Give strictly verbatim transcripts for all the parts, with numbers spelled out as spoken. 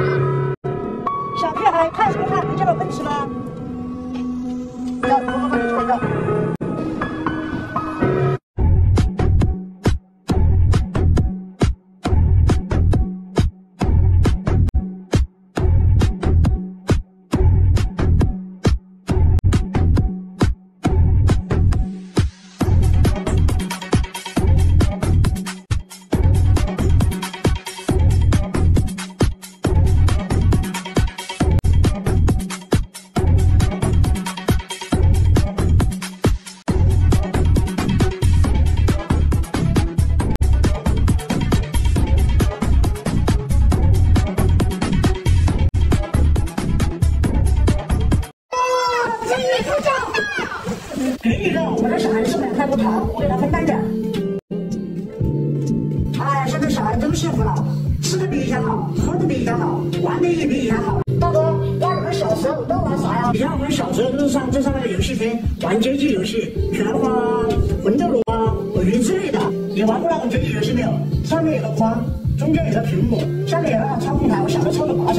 小屁孩，看什么看？你这么笨吃吗？要如何帮你做一个？ 给你一个，我这小孩吃饭太不长，我给他分担着。哎，现在小孩都幸福了，吃的比以前好，喝的比以前好，玩的也比以前好。大哥，那你们小时候都玩啥呀？你像我们小时候都是上就上那个游戏厅玩街机游戏，拳皇啊、魂斗罗啊、鳄鱼之类的。你玩过那种街机游戏没有？上面有个框，中间有个屏幕，下面有那个操控台，我小时候操的把手。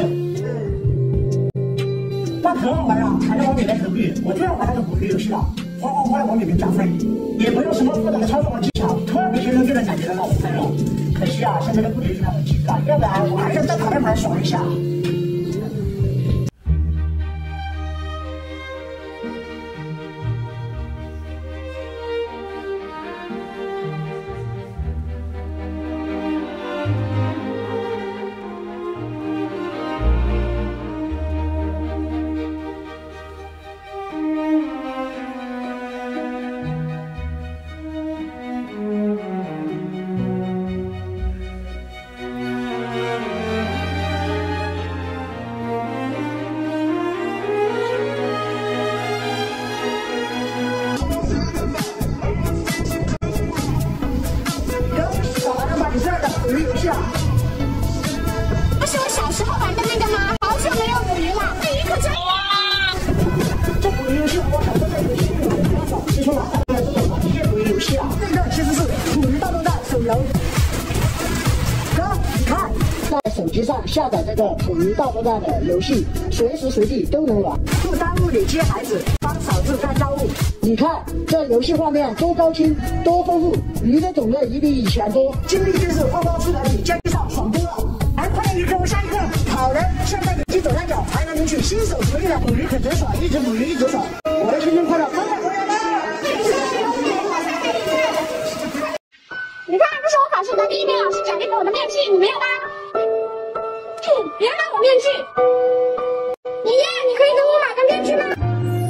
那可好玩了，还能往里面投币，我最爱玩那个捕鱼游戏了，哗哗哗的往里面加分，也不用什么复杂的操作技巧，突然一分钟就能感觉到那种快乐。可惜啊，现在都不流行那种机制了，要不然我还是在卡面盘爽一下。 那是我小时候玩的那个吗？好久没有捕鱼了，那鱼可真哇！ 这捕鱼游戏我小时候在游戏里面玩过，其实老早的这种网页捕鱼游戏啊，这个其实是捕鱼大作战手游。哥，你看，在手机上下载这个捕鱼大作战的游戏，随时随地都能玩，不耽误你接孩子、帮嫂子干家务。你看这游戏画面多高清、多丰富，鱼的种类也比以前多，精力真是花花出来比街上爽多了。 来，快点一个，我下一个。好人，现在点击左上角，还能领取新手福利了。捕鱼可真爽，一直捕鱼一直爽。我的新年快乐，快点回来吧！ 你看，这是我考试的第一面老师奖励给我的面具，你没有吧？哼，别拿我面具！爷爷，你可以给我买个面具吗？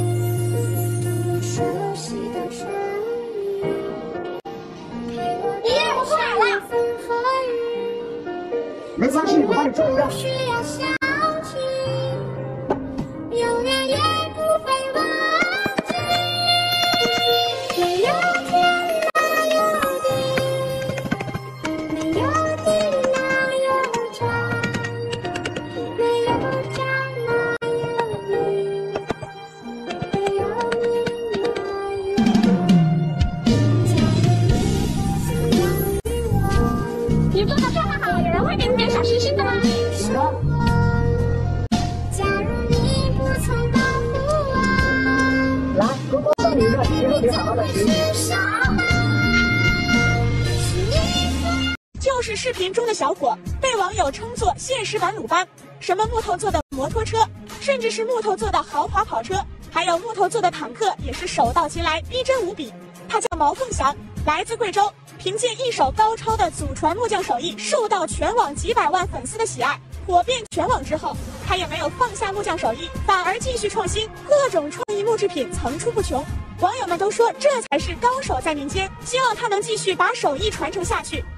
爷爷，我不买了。 没关系，我帮你做一个。 需要想起，永远也不会忘记。没有天哪有地，没有地哪有天，没有天哪有你，没有你哪有。你做的这么好，有人会给你点小心心的吗？ 是的。 假如你不曾保护我， 来，多多送你一个，以后你好好的学。 就是视频中的小伙，被网友称作现实版鲁班。什么木头做的摩托车，甚至是木头做的豪华跑车，还有木头做的坦克，也是手到擒来，逼真无比。他叫毛凤祥，来自贵州。 凭借一手高超的祖传木匠手艺，受到全网几百万粉丝的喜爱，火遍全网之后，他也没有放下木匠手艺，反而继续创新，各种创意木制品层出不穷。网友们都说这才是高手在民间，希望他能继续把手艺传承下去。